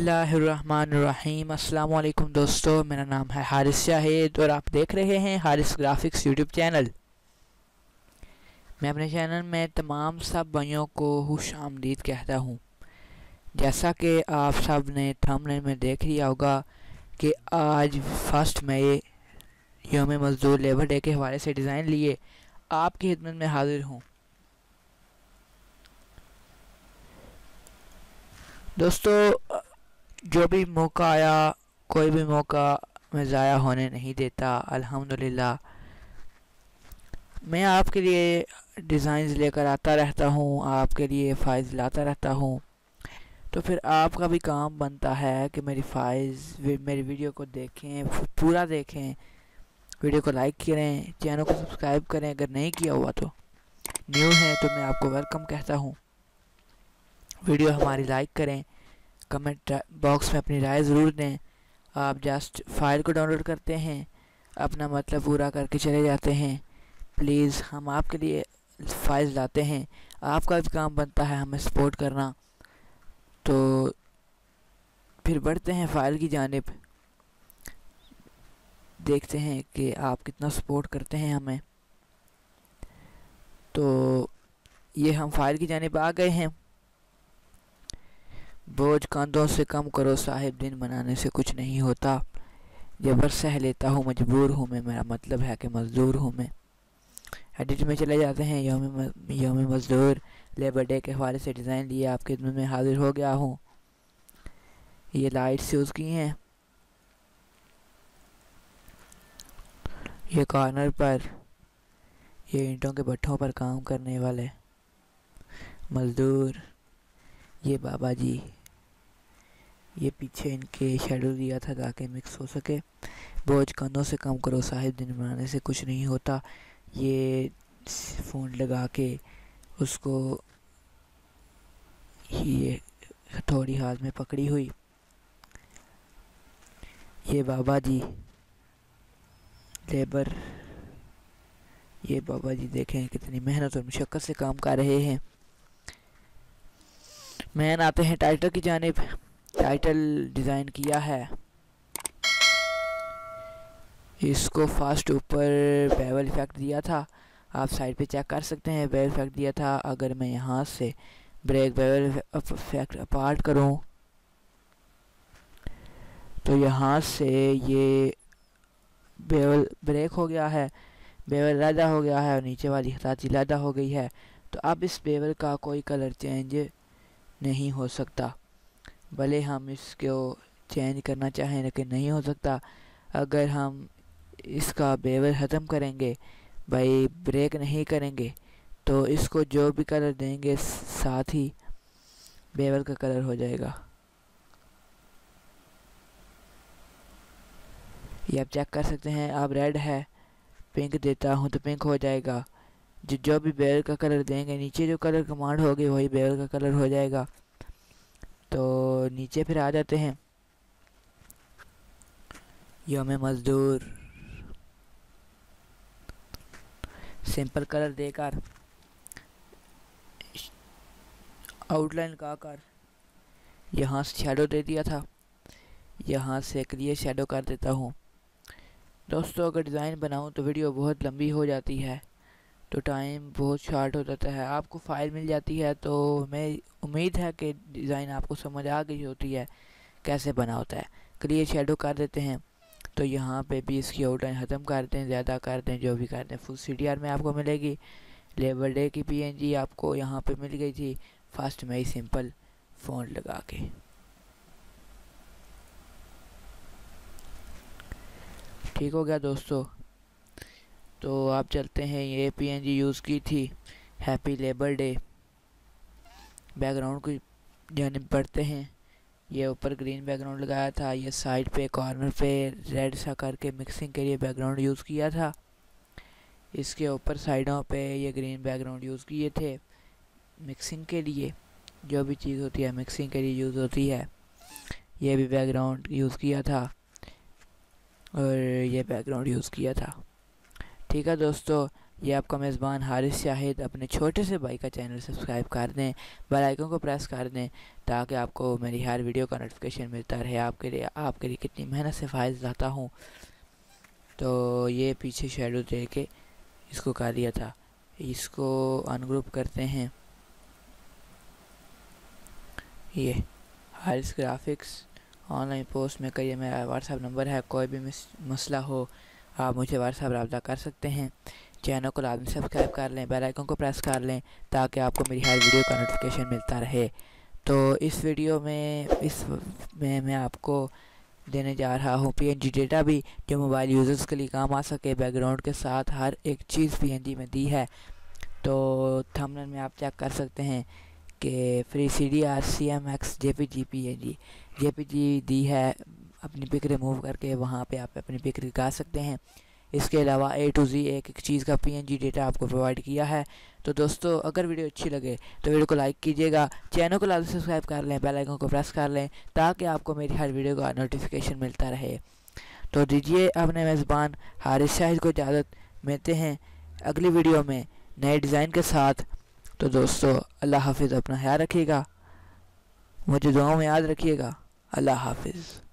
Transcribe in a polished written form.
बिस्मिल्लाहिर्रहमानिर्रहीम। अस्सलाम वालेकुम दोस्तों, मेरा नाम है हारिस शाहिद और आप देख रहे हैं हारिस ग्राफिक्स यूट्यूब चैनल। मैं अपने चैनल में तमाम सब भाइयों को खुश आमदीद कहता हूँ। जैसा कि आप सब ने थंबनेल में देख लिया होगा कि आज 1 मई यौम मज़दूर लेबर डे के हवाले से डिज़ाइन लिए आपकी खिदमत में हाजिर हूँ। दोस्तों, जो भी मौका आया, कोई भी मौका मैं ज़ाया होने नहीं देता। अल्हम्दुलिल्लाह मैं आपके लिए डिज़ाइंस लेकर आता रहता हूँ, आपके लिए फ़ाइल्स लाता रहता हूँ। तो फिर आपका भी काम बनता है कि मेरी वीडियो को देखें, पूरा देखें, वीडियो को लाइक करें, चैनल को सब्सक्राइब करें। अगर नहीं किया हुआ तो न्यू है तो मैं आपको वेलकम कहता हूँ। वीडियो हमारी लाइक करें, कमेंट बॉक्स में अपनी राय ज़रूर दें। आप जस्ट फाइल को डाउनलोड करते हैं, अपना मतलब पूरा करके चले जाते हैं। प्लीज़ हम आपके लिए फाइल लाते हैं, आपका भी काम बनता है हमें सपोर्ट करना। तो फिर बढ़ते हैं फाइल की जानिब, देखते हैं कि आप कितना सपोर्ट करते हैं हमें। तो ये हम फाइल की जानिब आ गए हैं। बोझ कंधों से कम करो साहिब, दिन बनाने से कुछ नहीं होता। जबर सह लेता हूँ, मजबूर हूँ मैं, मेरा मतलब है कि मज़दूर हूँ मैं। एडिट में चले जाते हैं। यौम मज़दूर लेबर डे के हवाले से डिज़ाइन लिए आपके खिदमत में हाजिर हो गया हूँ। ये लाइट्स यूज़ की हैं। ये कॉर्नर पर ये ईंटों के भट्ठों पर काम करने वाले मज़दूर, ये बाबा जी, ये पीछे इनके शेडो दिया था ताकि मिक्स हो सके। बोझ कंधों से कम करो साहिब, दिन बनाने से कुछ नहीं होता। ये फ़ोन लगा के उसको ये हथौड़ी हाथ में पकड़ी हुई, ये बाबा जी लेबर, ये बाबा जी देखें कितनी मेहनत और मुशक्क़त से काम कर रहे हैं। मैन आते हैं टाइटल की जानिब। टाइटल डिज़ाइन किया है, इसको फास्ट ऊपर बेवल इफेक्ट दिया था। आप साइड पे चेक कर सकते हैं, बेवल इफेक्ट दिया था। अगर मैं यहाँ से ब्रेक बेवल इफेक्ट अपार्ट करूँ तो यहाँ से ये बेवल ब्रेक हो गया है, बेवल लैदा हो गया है और नीचे वाली हताची लैदा हो गई है। तो अब इस बेवल का कोई कलर चेंज नहीं हो सकता, भले हम इसको चेंज करना चाहें लेकिन नहीं हो सकता। अगर हम इसका बेवल ख़त्म करेंगे, भाई ब्रेक नहीं करेंगे, तो इसको जो भी कलर देंगे साथ ही बेवल का कलर हो जाएगा। ये आप चेक कर सकते हैं। अब रेड है, पिंक देता हूँ तो पिंक हो जाएगा। जो भी बेवल का कलर देंगे, नीचे जो कलर कमांड होगी वही बेवल का कलर हो जाएगा। तो नीचे फिर आ जाते हैं। यौम मज़दूर सिंपल कलर देकर आउटलाइन का कर यहाँ से शेडो दे दिया था, यहाँ से क्लियर शेडो कर देता हूँ। दोस्तों, अगर डिज़ाइन बनाऊँ तो वीडियो बहुत लंबी हो जाती है, तो टाइम बहुत शॉर्ट हो जाता है। आपको फ़ाइल मिल जाती है तो मैं उम्मीद है कि डिज़ाइन आपको समझ आ गई होती है कैसे बना होता है। क्लियर शेडो कर देते हैं। तो यहाँ पे भी इसकी आउटलाइन ख़त्म कर दें, ज़्यादा कर दें, जो भी कर दें। फुल CTR में आपको मिलेगी। लेबर डे की PNG आपको यहाँ पे मिल गई थी 1 मई सिंपल फ़ॉन्ट लगा के। ठीक हो गया दोस्तों। तो आप चलते हैं, ये PNG यूज़ की थी हैप्पी लेबर डे। बैकग्राउंड की जानिब बढ़ते हैं। ये ऊपर ग्रीन बैकग्राउंड लगाया था, ये साइड पे कॉर्नर पे रेड सा करके मिक्सिंग के लिए बैकग्राउंड यूज़ किया था। इसके ऊपर साइडों पे ये ग्रीन बैकग्राउंड यूज़ किए थे मिक्सिंग के लिए। जो भी चीज़ होती है मिक्सिंग के लिए यूज़ होती है। ये भी बैकग्राउंड यूज़ किया था और ये बैकग्राउंड यूज़ किया था। ठीक है दोस्तों, ये आपका मेज़बान हारिस शाहिद। अपने छोटे से भाई का चैनल सब्सक्राइब कर दें, बेल आइकन को प्रेस कर दें ताकि आपको मेरी हर वीडियो का नोटिफिकेशन मिलता रहे। आपके लिए कितनी मेहनत से फाइल्स लाता हूँ। तो ये पीछे शेडो दे के इसको कर दिया था। इसको अनग्रुप करते हैं। ये हारिस ग्राफिक्स ऑनलाइन पोस्ट में करिए। मेरा व्हाट्सएप नंबर है, कोई भी मसला हो आप मुझे व्हाट्सएप रब्ता कर सकते हैं। चैनल को लाजमी सब्सक्राइब कर लें, बेल आइकन को प्रेस कर लें ताकि आपको मेरी हर वीडियो का नोटिफिकेशन मिलता रहे। तो इस वीडियो में मैं आपको देने जा रहा हूँ PNG डेटा भी, जो मोबाइल यूज़र्स के लिए काम आ सके। बैकग्राउंड के साथ हर एक चीज़ PNG में दी है। तो थंबनेल में आप चेक कर सकते हैं कि free CDR CMX JPG PNG दी है। अपनी पिक रिमूव करके वहाँ पे आप अपनी पिक लगा सकते हैं। इसके अलावा A to Z एक चीज़ का PNG डेटा आपको प्रोवाइड किया है। तो दोस्तों, अगर वीडियो अच्छी लगे तो वीडियो को लाइक कीजिएगा, चैनल को लाजमी सब्सक्राइब कर लें, बेल आइकन को प्रेस कर लें ताकि आपको मेरी हर वीडियो का नोटिफिकेशन मिलता रहे। तो दीजिए अपने मेज़बान हारिस शाहिद को इजाज़त। मिलते हैं अगली वीडियो में नए डिज़ाइन के साथ। तो दोस्तों, अल्लाह हाफिज़। अपना ख्याल रखिएगा, मुझे दुआओं में याद रखिएगा। अल्लाह हाफिज़।